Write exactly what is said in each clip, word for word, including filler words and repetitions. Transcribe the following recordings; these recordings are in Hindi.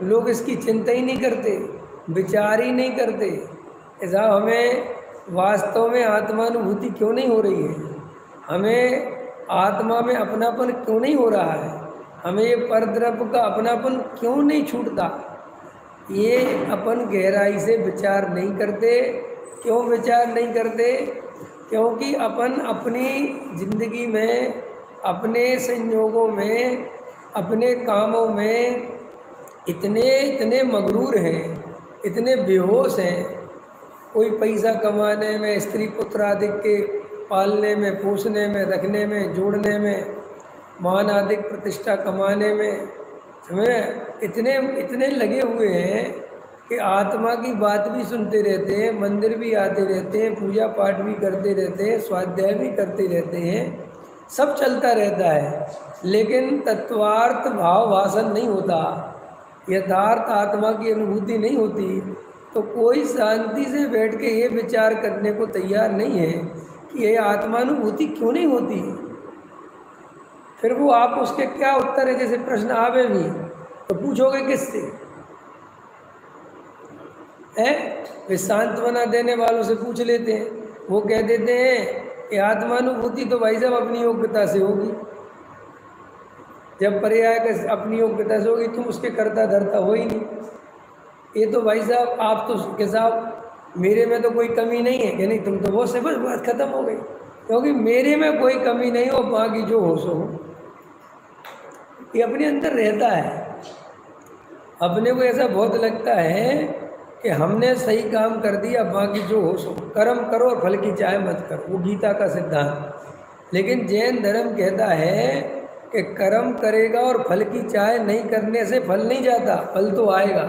लोग इसकी चिंता ही नहीं करते, विचार ही नहीं करते। ऐसा हमें वास्तव में आत्मानुभूति क्यों नहीं हो रही है, हमें आत्मा में अपनापन क्यों नहीं हो रहा है, हमें ये परद्रव्य का अपनापन क्यों नहीं छूटता, ये अपन गहराई से विचार नहीं करते। क्यों विचार नहीं करते? क्योंकि अपन अपनी जिंदगी में, अपने संयोगों में, अपने कामों में इतने इतने मगरूर हैं, इतने बेहोश हैं। कोई पैसा कमाने में, स्त्री पुत्र आदि के पालने में, पोसने में, रखने में, जोड़ने में, मान आदि प्रतिष्ठा कमाने में, हमें इतने इतने लगे हुए हैं कि आत्मा की बात भी सुनते रहते हैं, मंदिर भी आते रहते हैं, पूजा पाठ भी करते रहते हैं, स्वाध्याय भी करते रहते हैं, सब चलता रहता है, लेकिन तत्वार्थ भाव भाषण नहीं होता, यथार्थ आत्मा की अनुभूति नहीं होती। तो कोई शांति से बैठ के ये विचार करने को तैयार नहीं है कि ये आत्मानुभूति क्यों नहीं होती। फिर वो आप उसके क्या उत्तर है, जैसे प्रश्न आवे भी तो पूछोगे किससे? है वे सांत्वना देने वालों से पूछ लेते हैं, वो कह देते हैं कि आत्मानुभूति तो भाई साहब अपनी योग्यता से होगी। जब पर्याय का अपनी योग्यता से होगी, तुम उसके कर्ता धर्ता हो ही नहीं। ये तो भाई साहब आप तो के साहब मेरे में तो कोई कमी नहीं है कि नहीं, तुम तो वो से बस बात खत्म हो गई, क्योंकि मेरे में कोई कमी नहीं हो, बाकी जो हो सो हो। ये अपने अंदर रहता है। अपने को ऐसा बहुत लगता है कि हमने सही काम कर दिया, बाकी जो हो सो। कर्म करो और फल की चाह मत करो, वो गीता का सिद्धांत। लेकिन जैन धर्म कहता है कि कर्म करेगा और फल की चाह नहीं करने से फल नहीं जाता, फल तो आएगा।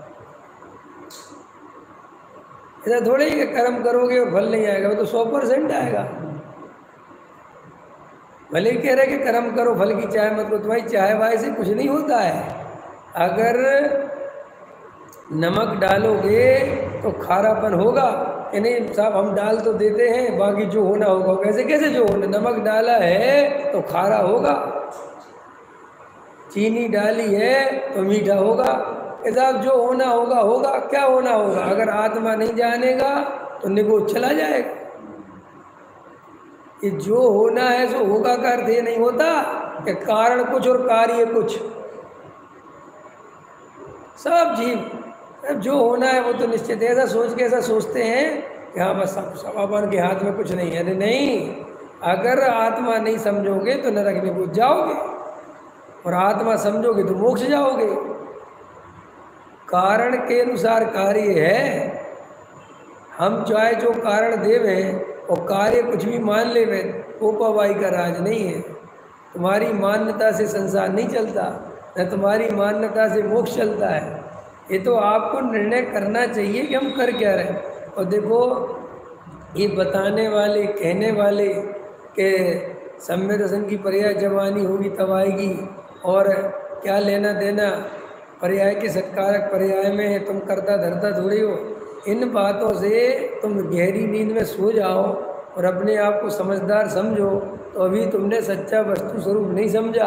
ऐसा थोड़ा ही कि कर्म करोगे और फल नहीं आएगा, वो तो सौ परसेंट आएगा। भले कह रहे कि कर्म करो फल की चाह मत करो, तुम्हारी चाह वाह से कुछ नहीं होता है। अगर नमक डालोगे तो खारापन होगा कि नहीं साहब, हम डाल तो देते हैं, बाकी जो होना होगा। कैसे कैसे जो होना, नमक डाला है तो खारा होगा, चीनी डाली है तो मीठा होगा। साहब जो होना होगा होगा। क्या होना होगा? अगर आत्मा नहीं जानेगा तो निगोच चला जाएगा। ये जो होना है सो होगा का अर्थ ये नहीं होता कि कारण कुछ और कार्य कुछ। सब जीव जो होना है वो तो निश्चित है। ऐसा सोच के ऐसा सोचते हैं कि हाँ बस सब सब अपन के हाथ में कुछ नहीं है। अरे नहीं, अगर आत्मा नहीं समझोगे तो नरक में कूद जाओगे, और आत्मा समझोगे तो मोक्ष जाओगे। कारण के अनुसार कार्य है। हम चाहे जो कारण देवें और कार्य कुछ भी मान ले, ओपावाई का राज नहीं है। तुम्हारी मान्यता से संसार नहीं चलता, न तुम्हारी मान्यता से मोक्ष चलता है। ये तो आपको निर्णय करना चाहिए कि हम कर क्या रहे हैं। और देखो ये बताने वाले, कहने वाले कि सम्य दर्शन की पर्याय जवानी होगी तब आएगी, और क्या लेना देना पर्याय के सत्कारक पर्याय में, तुम करता धरता थोड़ी हो। इन बातों से तुम गहरी नींद में सो जाओ और अपने आप को समझदार समझो, तो अभी तुमने सच्चा वस्तु स्वरूप नहीं समझा।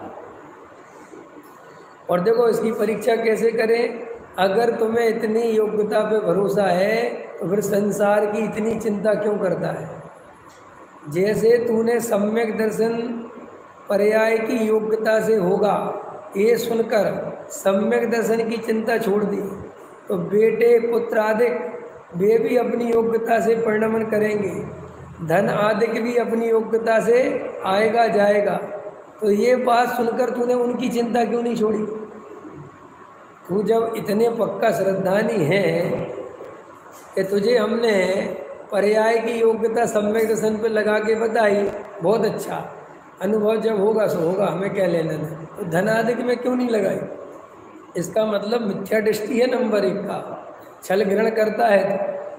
और देखो इसकी परीक्षा कैसे करें? अगर तुम्हें इतनी योग्यता पे भरोसा है तो फिर संसार की इतनी चिंता क्यों करता है? जैसे तूने सम्यक दर्शन पर्याय की योग्यता से होगा ये सुनकर सम्यक दर्शन की चिंता छोड़ दी, तो बेटे पुत्र आदि वे भी अपनी योग्यता से परिणमन करेंगे, धन आदि भी अपनी योग्यता से आएगा जाएगा। तो ये बात सुनकर तूने उनकी चिंता क्यों नहीं छोड़ी? तू जब इतने पक्का श्रद्धानी है कि तुझे हमने पर्याय की योग्यता सम्यक दर्शन पर लगा के बताई, बहुत अच्छा, अनुभव जब होगा सो होगा, हमें क्या लेना है। तो धन आदि में क्यों नहीं लगाई? इसका मतलब मिथ्या दृष्टि है नंबर एक का, छल ग्रहण करता है।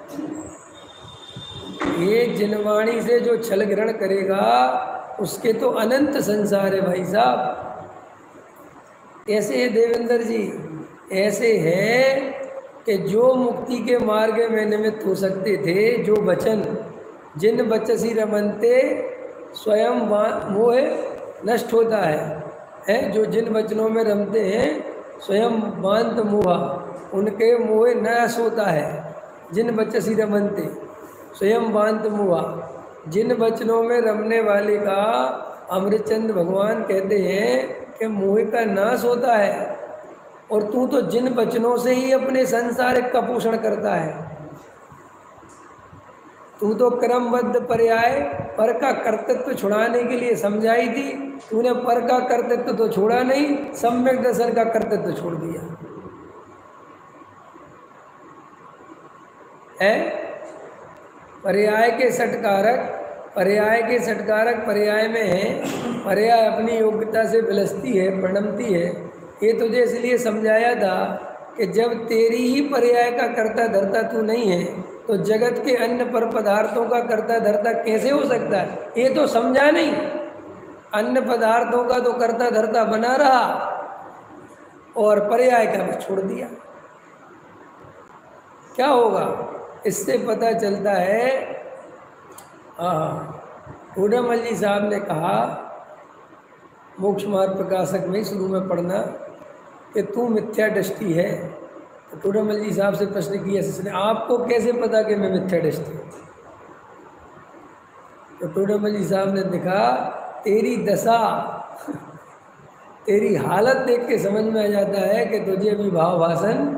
तो ये जिनवाणी से जो छल ग्रहण करेगा उसके तो अनंत संसार है भाई साहब। ऐसे है देवेंद्र जी, ऐसे है कि जो मुक्ति के मार्ग में निमित्त हो सकते थे, जो वचन जिन बचसी रमनते स्वयं मोह नष्ट होता है, है जो जिन वचनों में रमते हैं स्वयं बांत मुहा, उनके मोहे नया सोता है। जिन बचसी रमनते, स्वयं बांत मुहा, जिन वचनों में रमने वाले का अमृतचंद भगवान कहते हैं कि मोह का नाश होता है, और तू तो जिन वचनों से ही अपने संसारिक का पोषण करता है। तू तो क्रमबद्ध पर्याय पर का कर्तृत्व छुड़ाने के लिए समझाई थी, तूने पर का कर्तृत्व तो छोड़ा नहीं, सम्यक दर्शन का कर्तृत्व छोड़ दिया है। पर्याय के सटकारक, पर्याय के सटकारक पर्याय में है, पर्याय अपनी योग्यता से विलसती है, प्रणमती है। ये तुझे इसलिए समझाया था कि जब तेरी ही पर्याय का कर्ता धर्ता तू नहीं है, तो जगत के अन्य पर पदार्थों का कर्ता धर्ता कैसे हो सकता है? ये तो समझा नहीं। अन्य पदार्थों का तो कर्ता धर्ता बना रहा और पर्याय का भी छोड़ दिया। क्या होगा? इससे पता चलता है, हाँ, टोडामल जी साहब ने कहा, मोक्ष मार्ग प्रकाशक में शुरू में पढ़ना कि तू मिथ्या दृष्टि है। तो टोडामल जी साहब से प्रश्न किया इसने, आपको कैसे पता कि मैं मिथ्या दृष्टि हूँ? तो टोडामल जी साहब ने देखा, तेरी दशा, तेरी हालत देख के समझ में आ जाता है कि तुझे अभी भाव भाषण।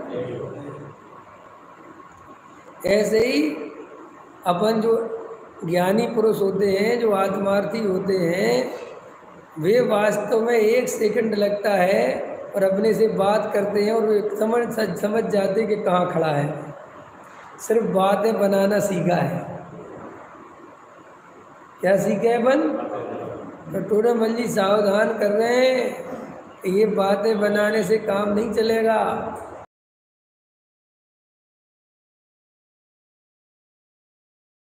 ऐसे ही अपन जो ज्ञानी पुरुष होते हैं, जो आत्मार्थी होते हैं, वे वास्तव में एक सेकंड लगता है और अपने से बात करते हैं और वे समझ समझ जाते कि कहाँ खड़ा है। सिर्फ बातें बनाना सीखा है। क्या सीखे है अपन? तो टोडामल जी सावधान कर रहे हैं, ये बातें बनाने से काम नहीं चलेगा।